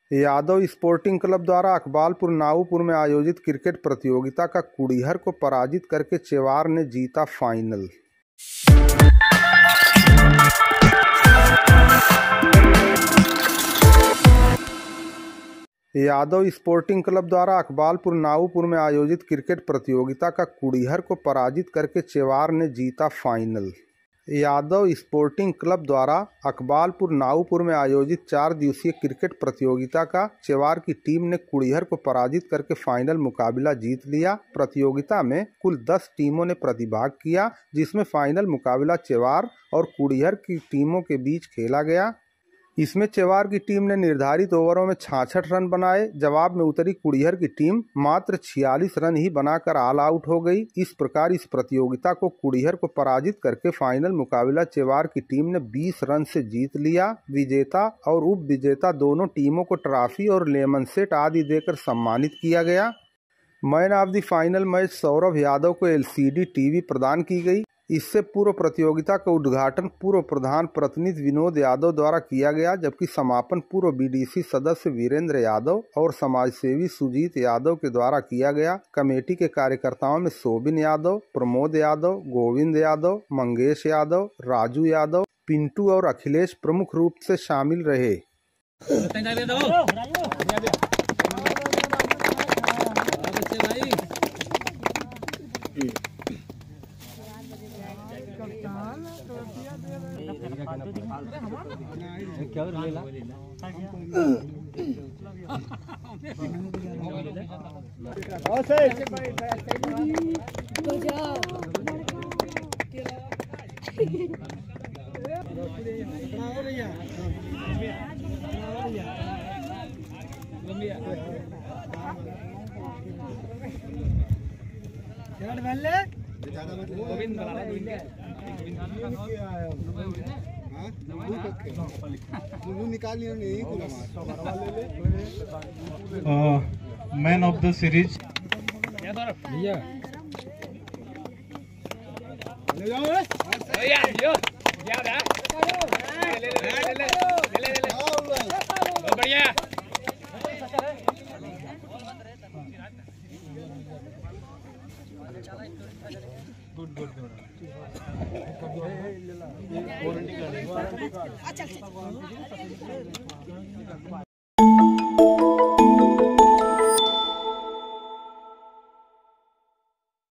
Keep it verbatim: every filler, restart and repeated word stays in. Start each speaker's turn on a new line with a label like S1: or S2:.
S1: Yadav sporting club द्वारा अकबालपुर नाऊपुर में आयोजित क्रिकेट प्रतियोगिता का कुड़िहर को पराजित करके चेवार ने जीता फाइनल। यादव स्पोर्टिंग क्लब द्वारा अकबालपुर नाऊपुर में आयोजित क्रिकेट प्रतियोगिता का कुड़िहर को पराजित करके चेवार ने जीता फाइनल। यादव स्पोर्टिंग क्लब द्वारा अकबालपुर नाऊपुर में आयोजित चार दिवसीय क्रिकेट प्रतियोगिता का चेवार की टीम ने कुड़िहर को पराजित करके फाइनल मुकाबला जीत लिया। प्रतियोगिता में कुल दस टीमों ने प्रतिभाग किया, जिसमें फाइनल मुकाबला चेवार और कुड़िहर की टीमों के बीच खेला गया। इसमें चेवार की टीम ने निर्धारित ओवरों में छियासठ रन बनाए। जवाब में उतरी कुड़िहर की टीम मात्र छियालीस रन ही बनाकर ऑल आउट हो गई। इस प्रकार इस प्रतियोगिता को कुड़िहर को पराजित करके फाइनल मुकाबला चेवार की टीम ने बीस रन से जीत लिया। विजेता और उप विजेता दोनों टीमों को ट्रॉफी और लेमन सेट आदि देकर सम्मानित किया गया। Man of the final match Saurabh Yadav को एलसीडी टीवी प्रदान की गई। इससे पूर्व प्रतियोगिता का उद्घाटन पूर्व प्रधान प्रतिनिधि विनोद यादव द्वारा किया गया, जबकि समापन पूर्व बीडीसी सदस्य वीरेंद्र यादव और समाजसेवी सुजीत यादव के द्वारा किया गया। कमेटी के कार्यकर्ताओं में शोभिन यादव, प्रमोद यादव, गोविंद यादव, मंगेश यादव, राजू यादव, पिंटू और अखिलेश प्रमुख रूप से शामिल रहे।
S2: क्या लेला
S3: man of the series good good good